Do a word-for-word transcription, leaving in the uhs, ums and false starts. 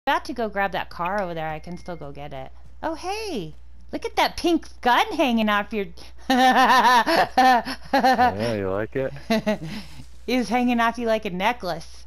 About to go grab that car over there. I can still go get it. Oh, hey. Look at that pink gun hanging off your... Yeah, you like it? It's hanging off you like a necklace.